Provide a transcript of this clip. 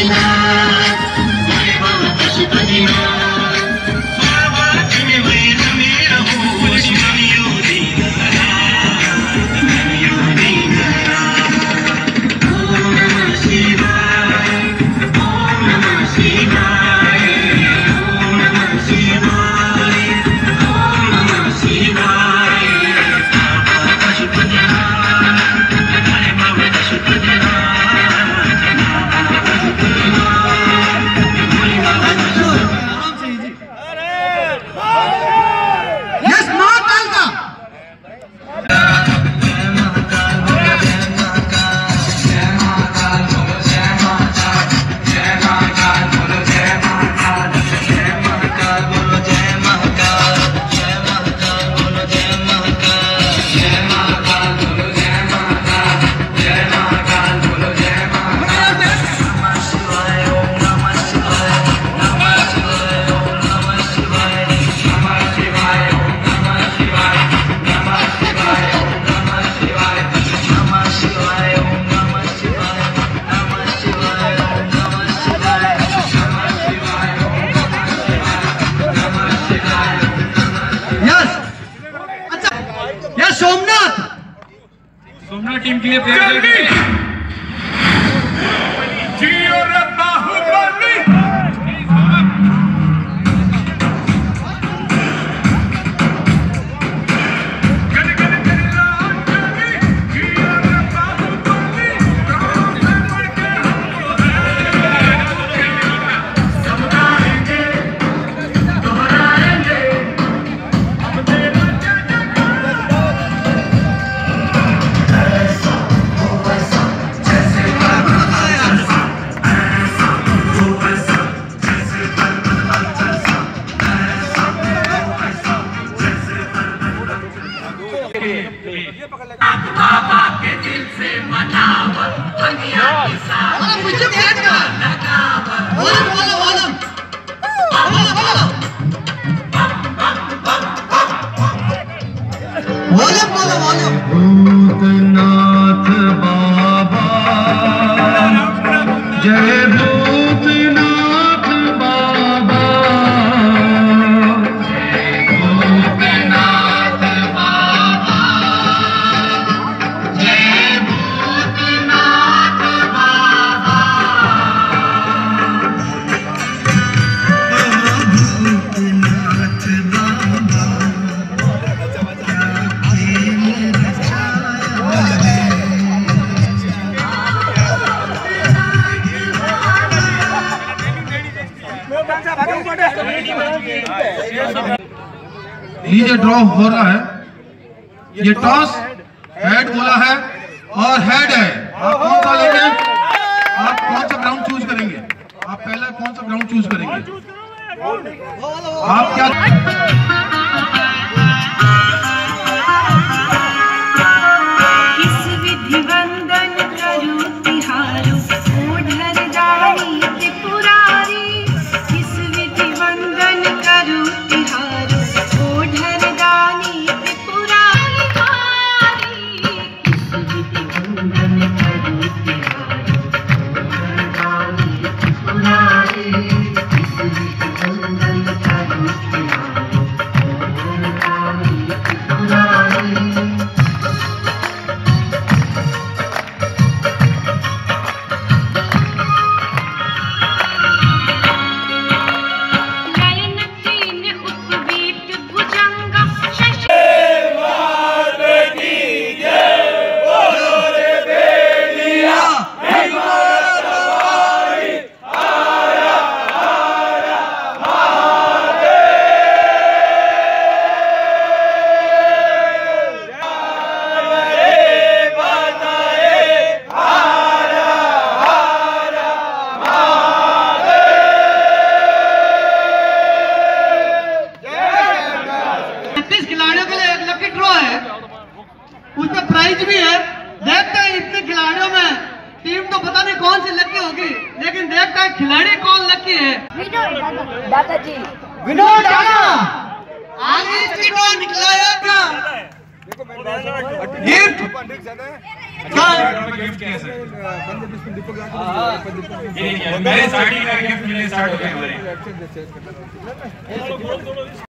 Somnath team के लिए बाबा के दिल से मनावत दुनिया की सारी भूतनाथ बाबा जय भूतनाथ बाबा भूतनाथ बाबा जय भूतनाथ बाबा भूतनाथ बाबा ये ड्रॉ हो रहा है, ये टॉस हेड बोला है और हेड है। आप कौन सा लेंगे? आप कौन सा ग्राउंड चूज करेंगे? आप पहला कौन सा ग्राउंड चूज करेंगे? आप क्या उसमें प्राइज भी है। देखते हैं इतने खिलाड़ियों में टीम तो पता नहीं कौन सी लकी होगी, लेकिन देखते हैं खिलाड़ी कौन लकी है। दादाजी विनोद दादा आगे से कौन निकला है? गिफ्ट गिफ्ट किया सर। ये मेरे साड़ी का गिफ्ट मिले स्टार्ट हो गए हमारे।